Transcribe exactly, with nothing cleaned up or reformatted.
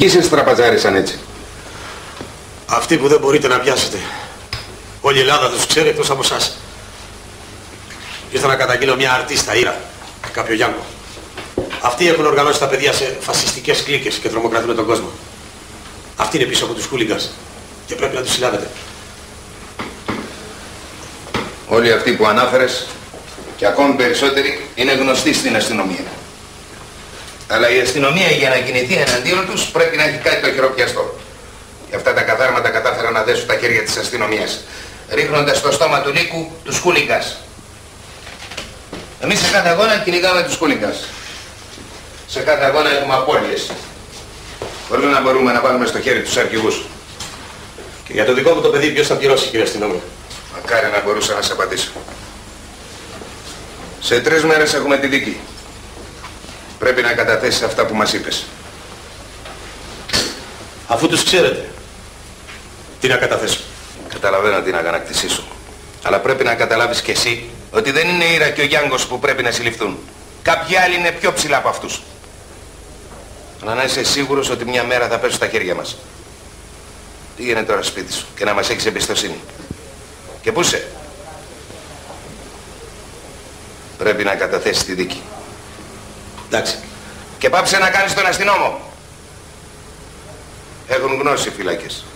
Ποιοι σε στραπατζάρισαν έτσι? Αυτοί που δεν μπορείτε να πιάσετε. Όλη η Ελλάδα τους ξέρει εκτός από εσάς. Ήρθα να καταγγείλω μια αρτίστα Ήρα, κάποιο Γιάνκο. Αυτοί έχουν οργανώσει τα παιδιά σε φασιστικές κλίκες και τρομοκρατούν τον κόσμο. Αυτοί είναι πίσω από τους χούλιγκας και πρέπει να τους συλλάβετε. Όλοι αυτοί που ανάφερες και ακόμη περισσότεροι είναι γνωστοί στην αστυνομία. Αλλά η αστυνομία για να κινηθεί εναντίον τους πρέπει να έχει κάτι το χειροπιαστό. Και αυτά τα καθάρματα κατάφεραν να δέσουν τα χέρια της αστυνομίας, ρίχνοντας στο στόμα του λύκου τους χούλιγκας. Εμείς σε κάθε αγώνα κυνηγάμε τους χούλιγκας. Σε κάθε αγώνα έχουμε απώλειες. Χωρίς να μπορούμε να βάλουμε στο χέρι τους αρχηγούς. Και για το δικό μου το παιδί ποιος θα πληρώσει, κύριε αστυνόμο? Μακάρι να μπορούσα να σε απαντήσω. Σε τρεις μέρες έχουμε τη δίκη. Πρέπει να καταθέσεις αυτά που μας είπες. Αφού τους ξέρετε, τι να καταθέσω? Καταλαβαίνω την αγανάκτησή σου. Αλλά πρέπει να καταλάβεις κι εσύ ότι δεν είναι η Ήρα και ο Γιάνγκος που πρέπει να συλληφθούν. Κάποιοι άλλοι είναι πιο ψηλά από αυτούς. Αλλά να είσαι σίγουρος ότι μια μέρα θα πέσουν στα χέρια μας. Πήγαινε τώρα σπίτι σου και να μας έχεις εμπιστοσύνη. Και πού είσαι? Πρέπει να καταθέσεις τη δίκη. Εντάξει. Και πάψε να κάνεις τον αστυνόμο. Έχουν γνώση οι φύλακες.